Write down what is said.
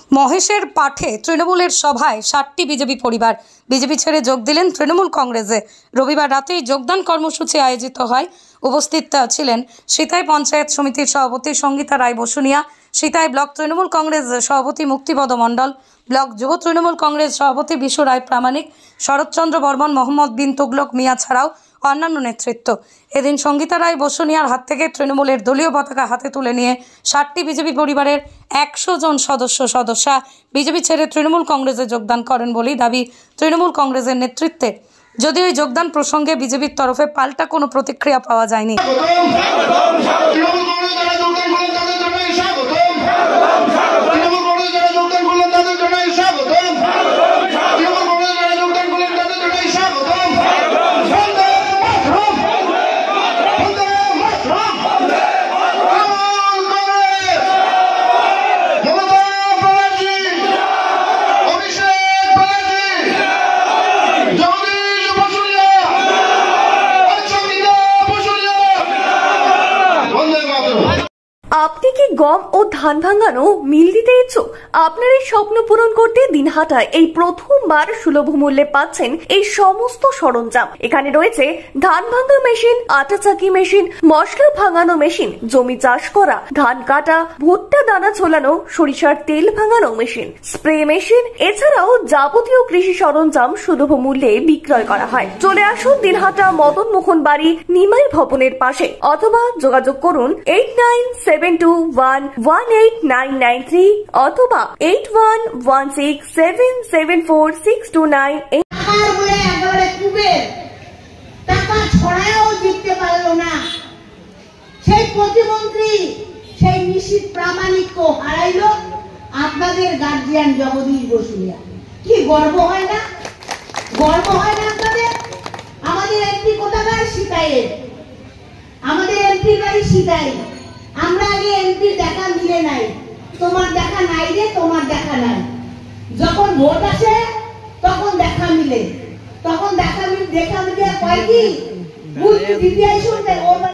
মহেশের পাঠে তৃণমূলের সভায় 60টি বিজেপি পরিবার বিজেপি ছেড়ে যোগ দিলেন তৃণমূল কংগ্রেসে। রবিবার রাতেই যোগদান কর্মসূচি আয়োজিত হয়। উপস্থিত ছিলেন সিতাই পঞ্চায়েত সমিতির সভাপতি সঙ্গীতা রায় বসুনিয়া, সিতাই ব্লক তৃণমূল কংগ্রেস সভাপতি মুক্তিপদ মণ্ডল, ব্লক যুব তৃণমূল কংগ্রেস সভাপতি বিশু রায় প্রামাণিক, শরৎচন্দ্র বর্মন, মোহাম্মদ বিন তুগলক মিয়া ছাড়াও অন্যান্য নেতৃত্ব। এদিন সঙ্গীতা রায় বসুনিয়ার হাত থেকে তৃণমূলের দলীয় পতাকা হাতে তুলে নিয়ে 60টি বিজেপি পরিবারের 100 জন সদস্যা বিজেপি ছেড়ে তৃণমূল কংগ্রেসে যোগদান করেন বলেই দাবি তৃণমূল কংগ্রেসের নেতৃত্বে। যদিও এই যোগদান প্রসঙ্গে বিজেপির তরফে পাল্টা কোনো প্রতিক্রিয়া পাওয়া যায়নি। আপনি কি গম ও ধান ভাঙানো মিল দিতে ইচ্ছুক? আপনার এই স্বপ্ন পূরণ করতে দিনহাটায় এই প্রথমবার সুলভ মূল্যে পাচ্ছেন এই সমস্ত সরঞ্জাম। এখানে রয়েছে ধান ভাঙা মেশিন, আটা চাকি মেশিন, মশলা ভাঙানো মেশিন, জমি চাষ করা, ধান কাটা, ভুট্টা দানা ছোলানো, সরিষার তেল ভাঙানো মেশিন, স্প্রে মেশিন, এছাড়াও যাবতীয় কৃষি সরঞ্জাম সুলভ মূল্যে বিক্রয় করা হয়। চলে আসুন দিনহাটা মদন মোহন বাড়ি নিমাই ভবনের পাশে, অথবা যোগাযোগ করুন 8972118993 অথবা 8116774629। টাকা ছড়ায়ও জিততে পারলো না, সেই প্রতিমন্ত্রী সেই নিশীথ প্রামাণিককে হারাইলো আপনাদের গার্জিয়ান জগদীশ বসুনিয়া। কি গর্ব হয় না? গর্ব হয় না আপনাদের? আমাদের এমপি কোথাকার? সিতাইয়ের। আমাদের এমপি বাড়ি সিতাই। আমরা আগে এমপি দেখা মিলে নাই, তোমার দেখা নাই রে, তোমার দেখা নাই। যখন ভোট আসে তখন দেখা মিলে, তখন দেখা মিলে কয় কি দিদি শুনতে